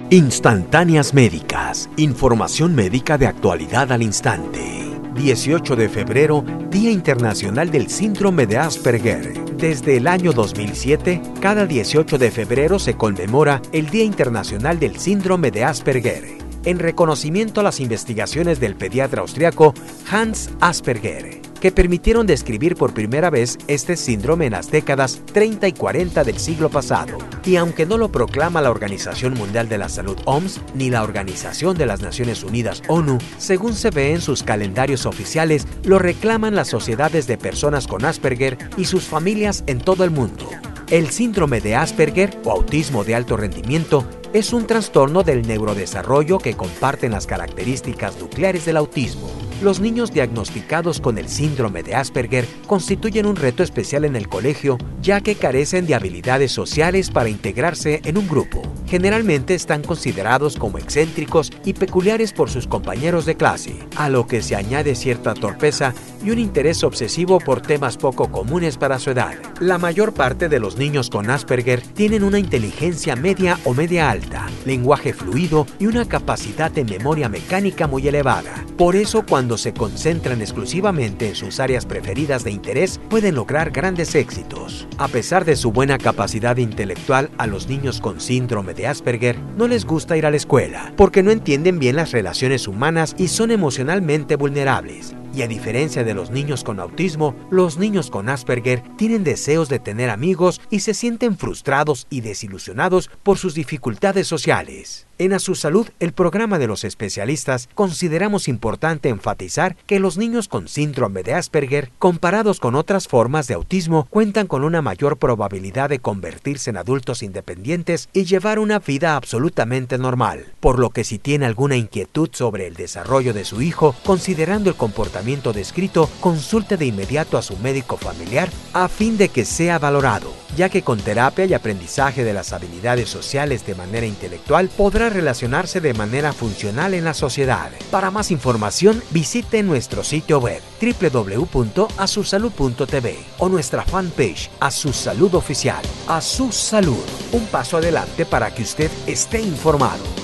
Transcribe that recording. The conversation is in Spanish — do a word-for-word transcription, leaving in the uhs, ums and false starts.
Instantáneas médicas, información médica de actualidad al instante. dieciocho de febrero, Día Internacional del Síndrome de Asperger. Desde el año dos mil siete, cada dieciocho de febrero se conmemora el Día Internacional del Síndrome de Asperger, en reconocimiento a las investigaciones del pediatra austriaco Hans Asperger, que permitieron describir por primera vez este síndrome en las décadas treinta y cuarenta del siglo pasado. Y aunque no lo proclama la Organización Mundial de la Salud O M S ni la Organización de las Naciones Unidas ONU, según se ve en sus calendarios oficiales, lo reclaman las sociedades de personas con Asperger y sus familias en todo el mundo. El síndrome de Asperger o autismo de alto rendimiento es un trastorno del neurodesarrollo que comparten las características nucleares del autismo. Los niños diagnosticados con el síndrome de Asperger constituyen un reto especial en el colegio, ya que carecen de habilidades sociales para integrarse en un grupo. Generalmente están considerados como excéntricos y peculiares por sus compañeros de clase, a lo que se añade cierta torpeza y un interés obsesivo por temas poco comunes para su edad. La mayor parte de los niños con Asperger tienen una inteligencia media o media alta, lenguaje fluido y una capacidad de memoria mecánica muy elevada. Por eso, cuando se concentran exclusivamente en sus áreas preferidas de interés, pueden lograr grandes éxitos. A pesar de su buena capacidad intelectual, a los niños con síndrome de Asperger no les gusta ir a la escuela, porque no entienden bien las relaciones humanas y son emocionalmente vulnerables. Y a diferencia de los niños con autismo, los niños con Asperger tienen deseos de tener amigos y se sienten frustrados y desilusionados por sus dificultades sociales. En A Su Salud, el programa de los especialistas, consideramos importante enfatizar que los niños con síndrome de Asperger, comparados con otras formas de autismo, cuentan con una mayor probabilidad de convertirse en adultos independientes y llevar una vida absolutamente normal. Por lo que si tiene alguna inquietud sobre el desarrollo de su hijo, considerando el comportamiento descrito, consulte de inmediato a su médico familiar a fin de que sea valorado, ya que con terapia y aprendizaje de las habilidades sociales de manera intelectual podrá relacionarse de manera funcional en la sociedad. Para más información, visite nuestro sitio web doble u doble u doble u punto a su salud punto t v o nuestra fanpage A Su Salud Oficial. A Su Salud, un paso adelante para que usted esté informado.